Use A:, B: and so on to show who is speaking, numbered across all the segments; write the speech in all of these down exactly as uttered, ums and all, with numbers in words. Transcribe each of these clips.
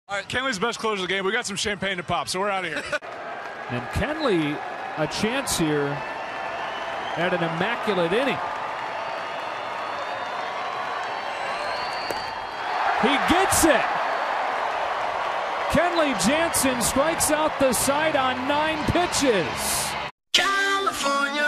A: All right, Kenley's best closer of the game. We got some champagne to pop, so we're out of here.
B: And Kenley, a chance here at an immaculate inning. He gets it. Kenley Jansen strikes out the side on nine pitches. California.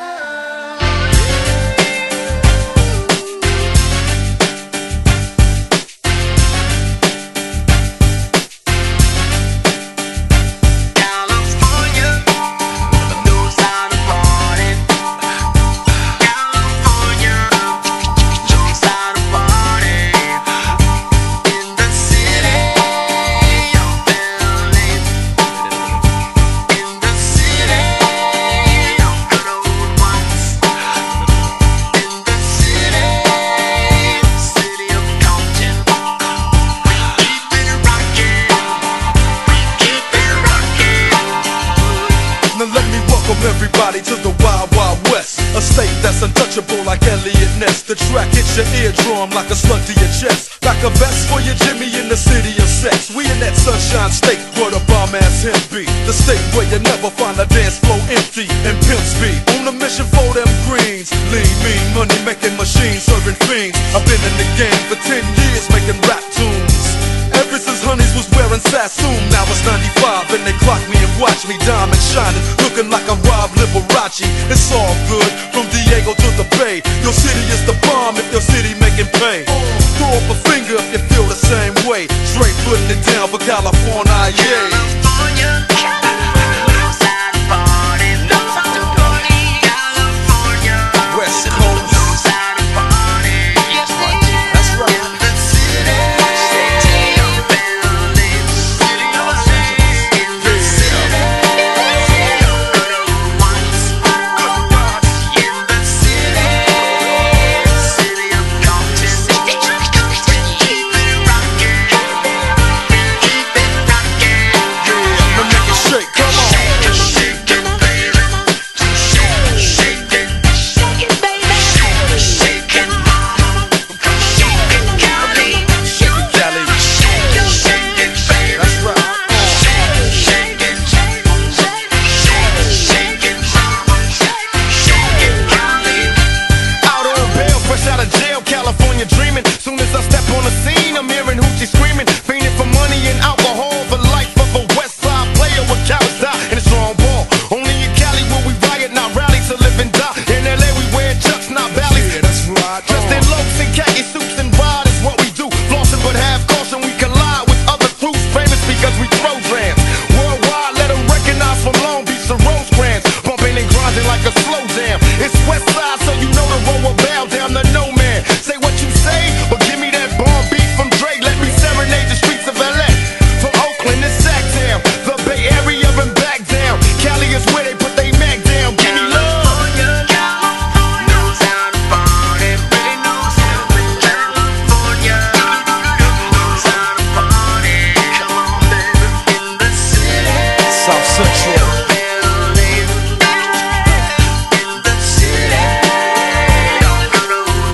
C: Everybody to the Wild Wild West, a state that's untouchable like Elliot Ness. The track hits your eardrum like a slug to your chest, like a vest for your Jimmy in the city of sex. We in that sunshine state where the bomb ass him be, the state where you never find a dance floor empty and pimp speed. On a mission for them greens, lean, mean, money making machines serving fiends. I've been in the game for ten years making rap tunes. Ever since Honeys was wearing Sassoon, now it's ninety-five and they clock me and watch me diamond shining, looking like a Rob Liberace. It's all good from Diego to the Bay. Your city is the bomb if your city making pay. Throw up a finger if you feel the same way. Straight putting it down for California, yeah.